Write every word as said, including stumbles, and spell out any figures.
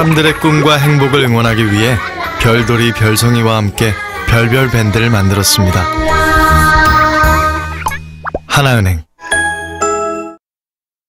사람들의 꿈과 행복을 응원하기 위해 별돌이 별송이와 함께 별별 밴드를 만들었습니다. 하나은행